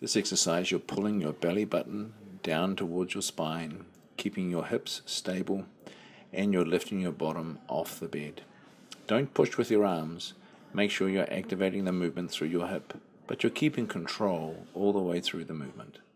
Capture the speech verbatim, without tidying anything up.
This exercise, you're pulling your belly button down towards your spine, keeping your hips stable, and you're lifting your bottom off the bed. Don't push with your arms. Make sure you're activating the movement through your hip, but you're keeping control all the way through the movement.